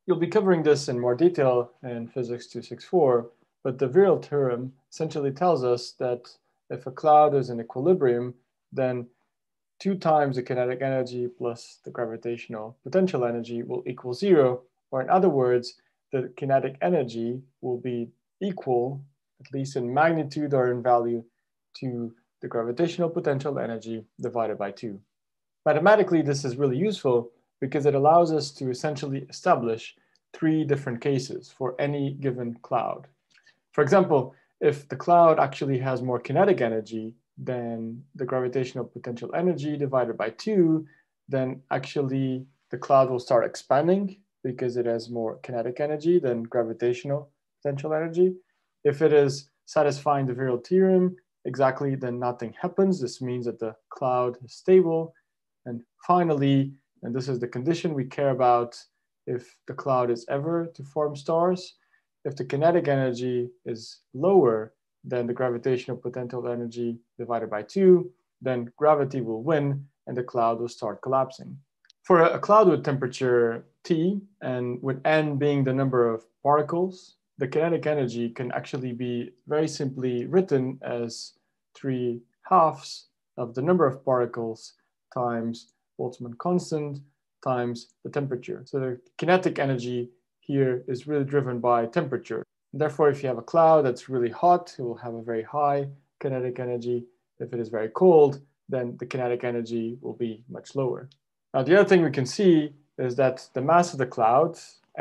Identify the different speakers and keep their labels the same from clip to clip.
Speaker 1: You'll be covering this in more detail in Physics 264, but the virial theorem essentially tells us that if a cloud is in equilibrium, then 2 times the kinetic energy plus the gravitational potential energy will equal 0, or in other words, the kinetic energy will be equal, at least in magnitude or in value, to the gravitational potential energy divided by 2. Mathematically, this is really useful because it allows us to essentially establish 3 different cases for any given cloud. For example, if the cloud actually has more kinetic energy than the gravitational potential energy divided by 2, then actually the cloud will start expanding because it has more kinetic energy than gravitational potential energy. If it is satisfying the virial theorem exactly, then nothing happens. This means that the cloud is stable. And finally, and this is the condition we care about if the cloud is ever to form stars, if the kinetic energy is lower than the gravitational potential energy divided by 2, then gravity will win and the cloud will start collapsing. For a cloud with temperature T, and with n being the number of particles, the kinetic energy can actually be very simply written as 3/2 of the number of particles times Boltzmann constant times the temperature. So the kinetic energy here is really driven by temperature. And therefore, if you have a cloud that's really hot, it will have a very high kinetic energy. If it is very cold, then the kinetic energy will be much lower. Now, the other thing we can see is that the mass of the cloud,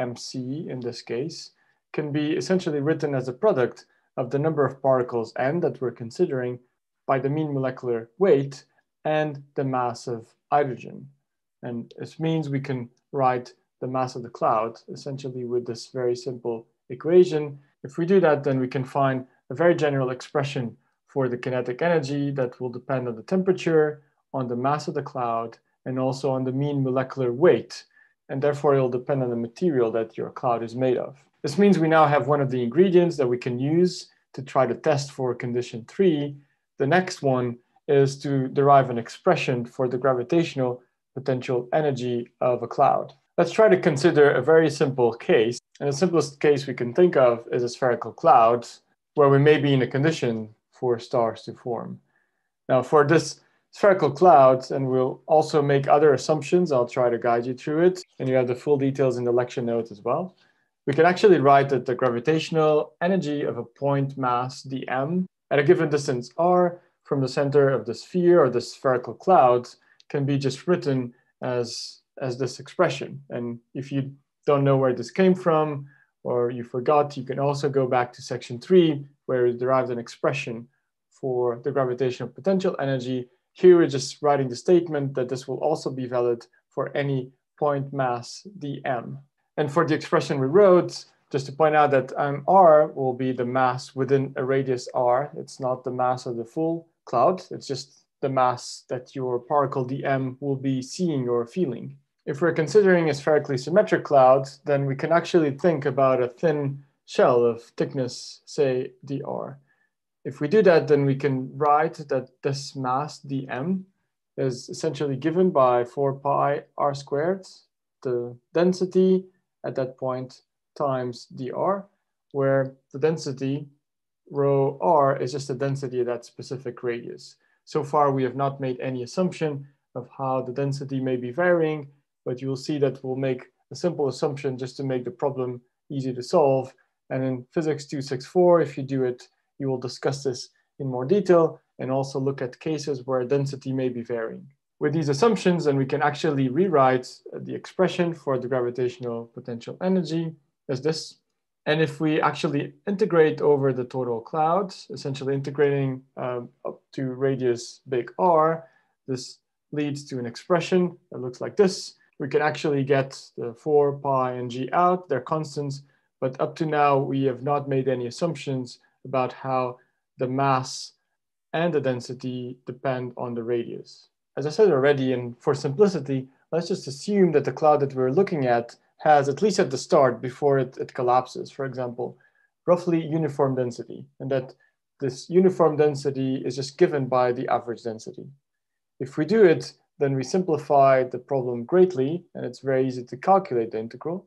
Speaker 1: mc in this case, can be essentially written as a product of the number of particles n that we're considering by the mean molecular weight and the mass of hydrogen. And this means we can write the mass of the cloud essentially with this very simple equation. If we do that, then we can find a very general expression for the kinetic energy that will depend on the temperature, on the mass of the cloud, and also on the mean molecular weight. And therefore, it will depend on the material that your cloud is made of. This means we now have one of the ingredients that we can use to try to test for condition 3. The next one is to derive an expression for the gravitational potential energy of a cloud. Let's try to consider a very simple case. And the simplest case we can think of is a spherical cloud, where we may be in a condition for stars to form. Now, for this spherical cloud, and we'll also make other assumptions, I'll try to guide you through it, and you have the full details in the lecture notes as well. We can actually write that the gravitational energy of a point mass dm at a given distance r from the center of the sphere or the spherical cloud can be just written as this expression. And if you don't know where this came from or you forgot, you can also go back to section 3 where it derived an expression for the gravitational potential energy. Here we're just writing the statement that this will also be valid for any point mass dm. And for the expression we wrote, just to point out that r will be the mass within a radius r. It's not the mass of the full cloud. It's just the mass that your particle dm will be seeing or feeling. If we're considering a spherically symmetric cloud, then we can actually think about a thin shell of thickness, say dr. If we do that, then we can write that this mass dm is essentially given by 4 pi r squared, the density at that point times dr, where the density rho r is just the density of that specific radius. So far, we have not made any assumption of how the density may be varying, but you will see that we'll make a simple assumption just to make the problem easy to solve. And in Physics 264, if you do it, you will discuss this in more detail and also look at cases where density may be varying. With these assumptions, then we can actually rewrite the expression for the gravitational potential energy as this. And if we actually integrate over the total cloud, essentially integrating up to radius big R, this leads to an expression that looks like this. We can actually get the 4 pi and g out, they're constants, but up to now we have not made any assumptions about how the mass and the density depend on the radius. As I said already, and for simplicity, let's just assume that the cloud that we're looking at has, at least at the start, before it collapses, for example, roughly uniform density, and that this uniform density is just given by the average density. If we do it, then we simplify the problem greatly, and it's very easy to calculate the integral.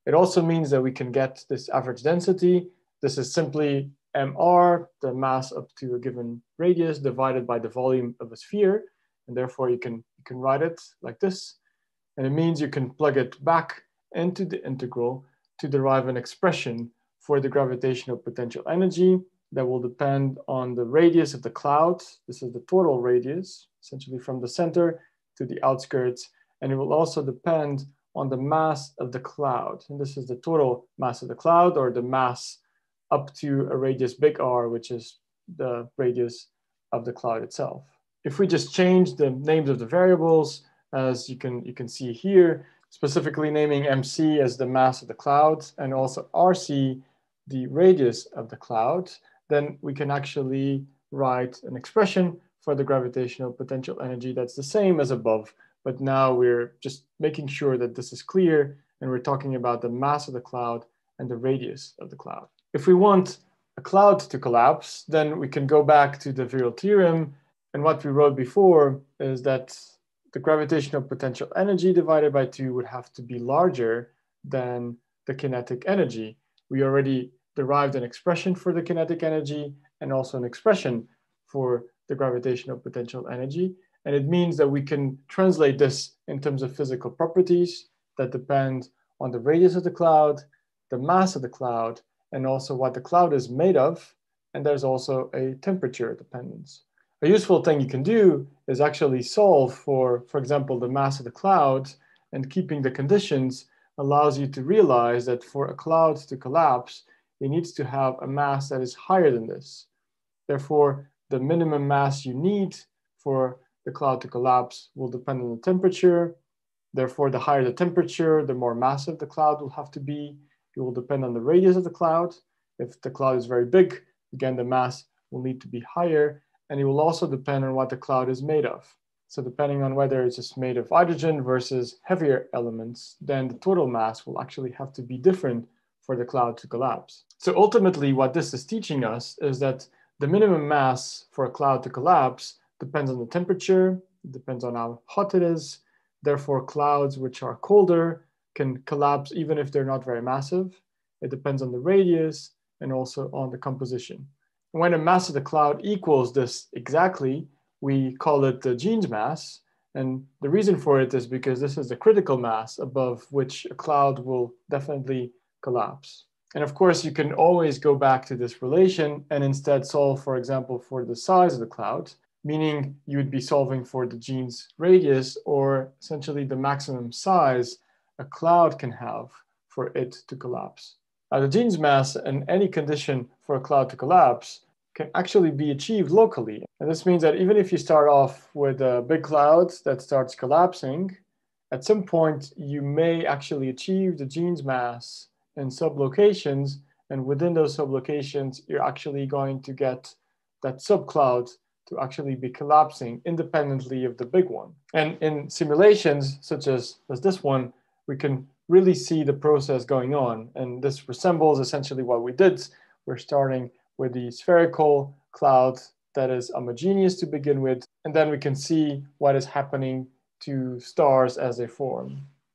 Speaker 1: It also means that we can get this average density. This is simply mr, the mass up to a given radius, divided by the volume of a sphere. And therefore you can write it like this. And it means you can plug it back into the integral to derive an expression for the gravitational potential energy that will depend on the radius of the cloud. This is the total radius, essentially from the center to the outskirts. And it will also depend on the mass of the cloud. And this is the total mass of the cloud, or the mass up to a radius big R, which is the radius of the cloud itself. If we just change the names of the variables, as you can see here, specifically naming MC as the mass of the cloud and also RC the radius of the cloud, then we can actually write an expression for the gravitational potential energy that's the same as above, but now we're just making sure that this is clear and we're talking about the mass of the cloud and the radius of the cloud. If we want a cloud to collapse, then we can go back to the virial theorem, and what we wrote before is that the gravitational potential energy divided by 2 would have to be larger than the kinetic energy. We already derived an expression for the kinetic energy and also an expression for the gravitational potential energy. And it means that we can translate this in terms of physical properties that depend on the radius of the cloud, the mass of the cloud, and also what the cloud is made of. And there's also a temperature dependence. A useful thing you can do is actually solve for example, the mass of the cloud, and keeping the conditions allows you to realize that for a cloud to collapse, it needs to have a mass that is higher than this. Therefore, the minimum mass you need for the cloud to collapse will depend on the temperature. Therefore, the higher the temperature, the more massive the cloud will have to be. It will depend on the radius of the cloud. If the cloud is very big, again, the mass will need to be higher. And it will also depend on what the cloud is made of. So depending on whether it's just made of hydrogen versus heavier elements, then the total mass will actually have to be different for the cloud to collapse. So ultimately, what this is teaching us is that the minimum mass for a cloud to collapse depends on the temperature, it depends on how hot it is. Therefore, clouds which are colder can collapse even if they're not very massive. It depends on the radius and also on the composition. When the mass of the cloud equals this exactly, we call it the Jeans mass. And the reason for it is because this is the critical mass above which a cloud will definitely collapse. And of course, you can always go back to this relation and instead solve, for example, for the size of the cloud, meaning you would be solving for the Jeans radius, or essentially the maximum size a cloud can have for it to collapse. The Jeans mass and any condition for a cloud to collapse can actually be achieved locally. And this means that even if you start off with a big cloud that starts collapsing, at some point you may actually achieve the Jeans mass in sublocations, and within those sublocations, you're actually going to get that subcloud to actually be collapsing independently of the big one. And in simulations such as this one, we can really see the process going on. And this resembles essentially what we did. We're starting with the spherical cloud that is homogeneous to begin with, and then we can see what is happening to stars as they form.